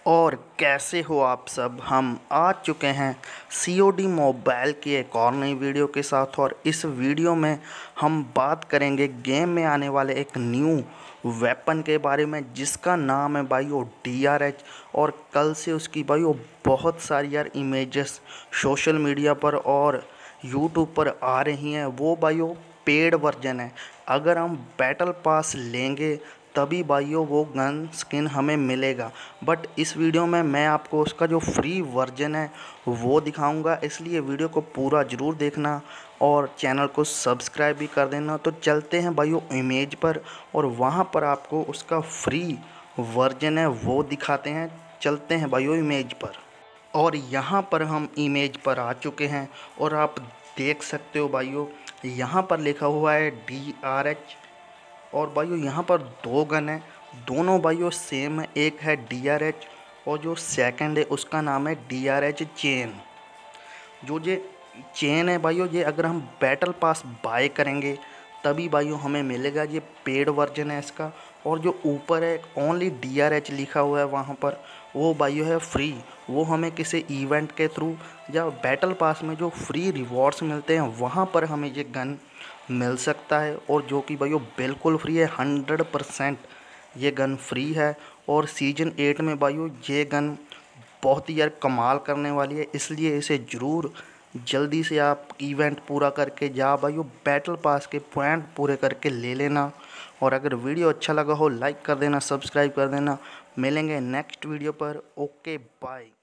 और कैसे हो आप सब। हम आ चुके हैं COD मोबाइल की एक और नई वीडियो के साथ। और इस वीडियो में हम बात करेंगे गेम में आने वाले एक न्यू वेपन के बारे में जिसका नाम है भाइयों DRH। और कल से उसकी भाइयों बहुत सारी इमेजेस सोशल मीडिया पर और यूट्यूब पर आ रही हैं। वो भाइयों पेड वर्जन है। अगर हम बैटल पास लेंगे तभी भाइयों वो गन स्किन हमें मिलेगा। बट इस वीडियो में मैं आपको उसका जो फ्री वर्जन है वो दिखाऊंगा, इसलिए वीडियो को पूरा ज़रूर देखना और चैनल को सब्सक्राइब भी कर देना। तो चलते हैं भाइयों इमेज पर और वहाँ पर आपको उसका फ्री वर्जन है वो दिखाते हैं। चलते हैं भाइयों इमेज पर। और यहाँ पर हम इमेज पर आ चुके हैं और आप देख सकते हो भाइयों यहाँ पर लिखा हुआ है DRH। और भाइयों यहाँ पर दो गन है, दोनों भाइयों सेम है। एक है DRH और जो सेकंड है उसका नाम है DRH चेन। जो ये चेन है भाइयों, ये अगर हम बैटल पास बाय करेंगे तभी भाइयों हमें मिलेगा। ये पेड वर्जन है इसका। और जो ऊपर है ओनली DRH लिखा हुआ है वहाँ पर, वो भाइयों है फ्री। वो हमें किसी इवेंट के थ्रू या बैटल पास में जो फ्री रिवॉर्ड्स मिलते हैं वहाँ पर हमें ये गन मिल सकता है। और जो कि भाइयों बिल्कुल फ्री है, 100% ये गन फ्री है। और सीजन 8 में भाइयों ये गन बहुत ही कमाल करने वाली है, इसलिए इसे ज़रूर जल्दी से आप इवेंट पूरा करके या भाइयों बैटल पास के पॉइंट पूरे करके ले लेना। और अगर वीडियो अच्छा लगा हो लाइक कर देना, सब्सक्राइब कर देना। मिलेंगे नेक्स्ट वीडियो पर। Okay bye.